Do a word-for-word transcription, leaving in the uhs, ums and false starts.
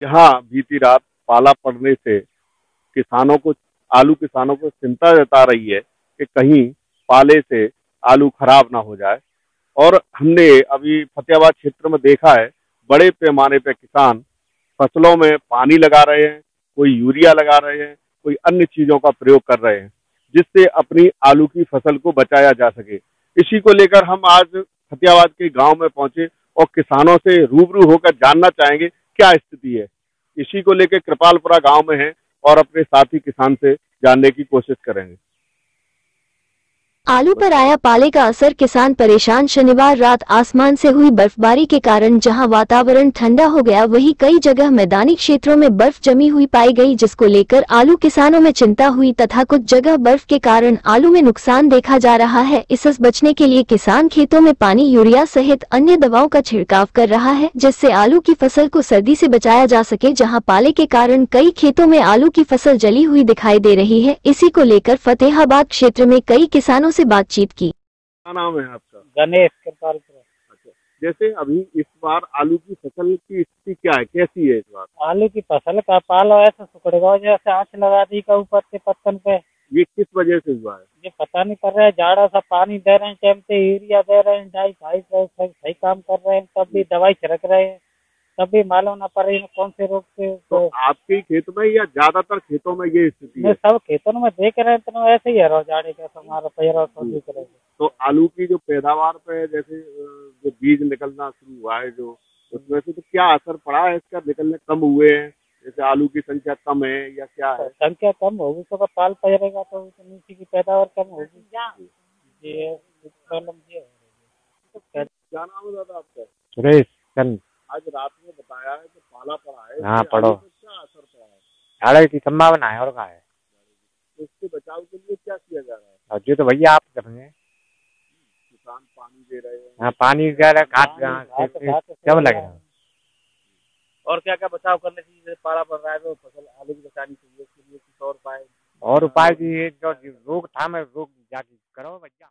यहाँ बीती रात पाला पड़ने से किसानों को आलू किसानों को चिंता जता रही है कि कहीं पाले से आलू खराब ना हो जाए। और हमने अभी फतेहाबाद क्षेत्र में देखा है, बड़े पैमाने पे किसान फसलों में पानी लगा रहे हैं, कोई यूरिया लगा रहे हैं, कोई अन्य चीजों का प्रयोग कर रहे हैं, जिससे अपनी आलू की फसल को बचाया जा सके। इसी को लेकर हम आज फतेहाबाद के गांव में पहुंचे और किसानों से रूबरू होकर जानना चाहेंगे क्या स्थिति है। इसी को लेकर कृपालपुरा गांव में है और अपने साथी किसान से जानने की कोशिश करेंगे। आलू पर आया पाले का असर, किसान परेशान। शनिवार रात आसमान से हुई बर्फबारी के कारण जहां वातावरण ठंडा हो गया, वहीं कई जगह मैदानी क्षेत्रों में बर्फ जमी हुई पाई गई, जिसको लेकर आलू किसानों में चिंता हुई तथा कुछ जगह बर्फ के कारण आलू में नुकसान देखा जा रहा है। इससे बचने के लिए किसान खेतों में पानी, यूरिया सहित अन्य दवाओं का छिड़काव कर रहा है, जिससे आलू की फसल को सर्दी से बचाया जा सके। जहाँ पाले के कारण कई खेतों में आलू की फसल जली हुई दिखाई दे रही है। इसी को लेकर फतेहाबाद क्षेत्र में कई किसानों से बातचीत की। क्या नाम है आपका? गणेश कृपालपुरा। अच्छा, जैसे अभी इस बार आलू की फसल की स्थिति क्या है, कैसी है इस बार? आलू की फसल का पाल ऐसा सुखड़ेगा जैसे आँच लगा दी का ऊपर के पत्तन पे। ये किस वजह से हुआ है? ये पता नहीं कर रहा है, जाड़ा सा पानी दे रहे हैं, टाइम पे यूरिया दे रहे हैं, डाई भाई सही काम कर रहे हैं, तब भी दवाई छिड़क रहे हैं, तब भी मालूम ना पड़ रही है कौन से रोग से। तो आपके खेत में या ज्यादातर खेतों में ये स्थिति है? सब खेतों में देख रहे हैं तो ऐसे ही है, जाड़े का हमारा पैर दिख रहे हैं। तो आलू की जो पैदावार पे जैसे जो बीज निकलना शुरू हुआ है, जो उसमें से तो क्या असर पड़ा है इसका? निकलने कम हुए हैं, जैसे आलू की संख्या कम है या क्या है? संख्या कम होगी तो पाल पड़ेगा तो नीचे की पैदावार कम होगी। ये प्रॉब्लम ये है। क्या नाम है दादा आपका? सुरेश चंद। आज रात में बताया है कि पाला पड़ा है। हाँ पढ़ो। क्या असर पड़ा है? झाड़ की संभावना है और क्या है? तो इससे बचाव के लिए क्या किया जा रहा है? और जो तो भैया आप करेंगे, किसान पानी दे रहे हैं। हाँ पानी वगैरह खाद सब लगेगा। और क्या क्या बचाव करने चाहिए? जैसे पाला पड़ रहा है तो फसल आलू की बचानी चाहिए, उसके लिए कुछ और उपाय? और उपाय भी जो रोकथाम है रोक जाके करो भैया।